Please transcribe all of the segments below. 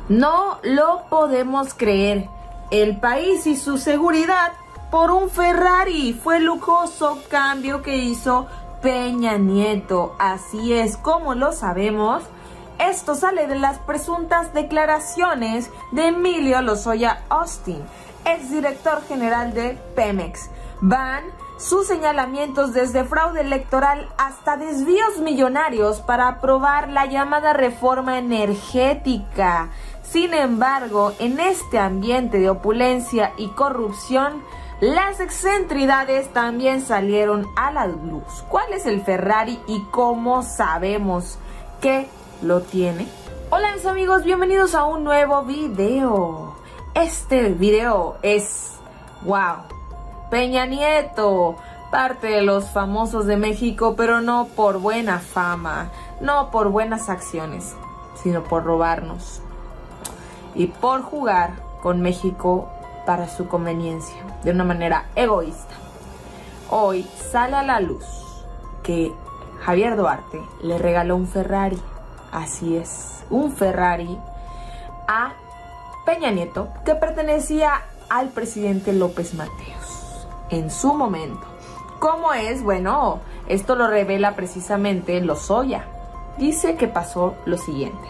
No lo podemos creer. El país y su seguridad por un Ferrari. Fue el lujoso cambio que hizo Peña Nieto. Así es como lo sabemos. Esto sale de las presuntas declaraciones de Emilio Lozoya Austin, exdirector general de Pemex. Van sus señalamientos desde fraude electoral hasta desvíos millonarios para aprobar la llamada reforma energética. Sin embargo, en este ambiente de opulencia y corrupción, las excentridades también salieron a la luz. ¿Cuál es el Ferrari y cómo sabemos que lo tiene? Hola mis amigos, bienvenidos a un nuevo video. Este video es wow. Peña Nieto, parte de los famosos de México, pero no por buena fama, no por buenas acciones, sino por robarnos y por jugar con México para su conveniencia, de una manera egoísta. Hoy sale a la luz que Javier Duarte le regaló un Ferrari, así es, un Ferrari a Peña Nieto, que pertenecía al presidente López Mateos en su momento. ¿Cómo es? Bueno, esto lo revela precisamente Lozoya. Dice que pasó lo siguiente.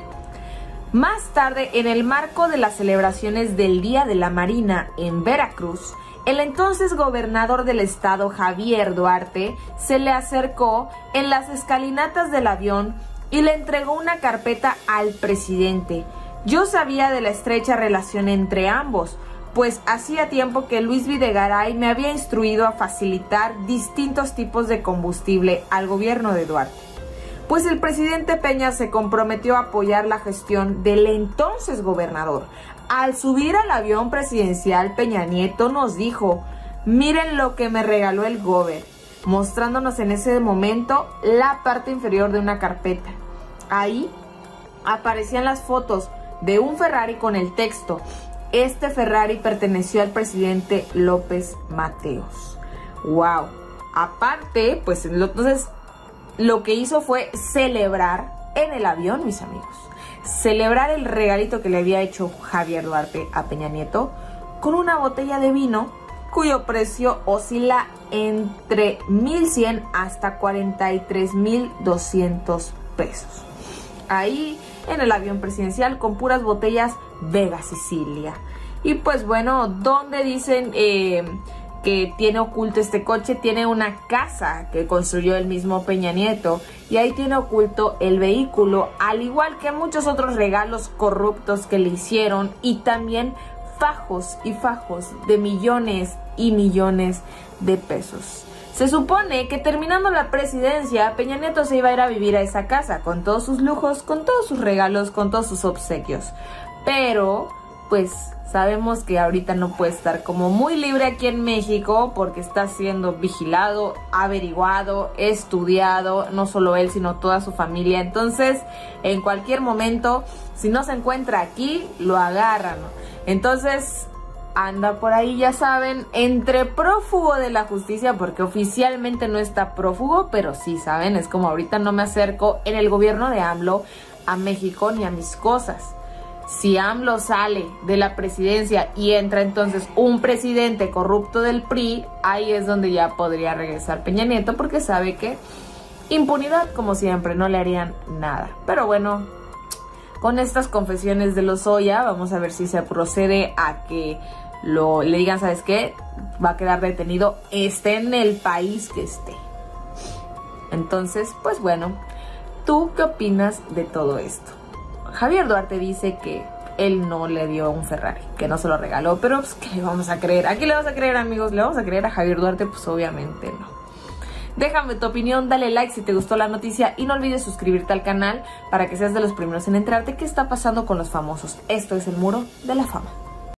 Más tarde, en el marco de las celebraciones del Día de la Marina en Veracruz, el entonces gobernador del estado, Javier Duarte, se le acercó en las escalinatas del avión y le entregó una carpeta al presidente. Yo sabía de la estrecha relación entre ambos, pues hacía tiempo que Luis Videgaray me había instruido a facilitar distintos tipos de combustible al gobierno de Duarte. Pues el presidente Peña se comprometió a apoyar la gestión del entonces gobernador. Al subir al avión presidencial, Peña Nieto nos dijo: miren lo que me regaló el gober, mostrándonos en ese momento la parte inferior de una carpeta. Ahí aparecían las fotos de un Ferrari con el texto: este Ferrari perteneció al presidente López Mateos. ¡Wow! Aparte, pues entonces lo que hizo fue celebrar en el avión, mis amigos. Celebrar el regalito que le había hecho Javier Duarte a Peña Nieto con una botella de vino cuyo precio oscila entre 1,100 hasta 43,200 pesos. Ahí en el avión presidencial con puras botellas Vega Sicilia. Y pues bueno, ¿dónde dicen que tiene oculto este coche? Tiene una casa que construyó el mismo Peña Nieto y ahí tiene oculto el vehículo, al igual que muchos otros regalos corruptos que le hicieron, y también fajos y fajos de millones y millones de pesos. Se supone que terminando la presidencia, Peña Nieto se iba a ir a vivir a esa casa con todos sus lujos, con todos sus regalos, con todos sus obsequios. Pero pues sabemos que ahorita no puede estar como muy libre aquí en México porque está siendo vigilado, averiguado, estudiado, no solo él sino toda su familia. Entonces en cualquier momento, si no se encuentra aquí, lo agarran. Entonces anda por ahí, ya saben, entre prófugo de la justicia, porque oficialmente no está prófugo, pero sí, saben, es como ahorita no me acerco en el gobierno de AMLO a México ni a mis cosas. Si AMLO sale de la presidencia y entra entonces un presidente corrupto del PRI, ahí es donde ya podría regresar Peña Nieto, porque sabe que impunidad, como siempre, no le harían nada. Pero bueno, con estas confesiones de Lozoya, vamos a ver si se procede a que le digan, ¿sabes qué? Va a quedar detenido, esté en el país que esté. Entonces, pues bueno, ¿tú qué opinas de todo esto? Javier Duarte dice que él no le dio un Ferrari, que no se lo regaló, pero pues, ¿qué le vamos a creer? ¿A quién le vamos a creer, amigos? ¿Le vamos a creer a Javier Duarte? Pues obviamente no. Déjame tu opinión, dale like si te gustó la noticia y no olvides suscribirte al canal para que seas de los primeros en enterarte qué está pasando con los famosos. Esto es el Muro de la Fama.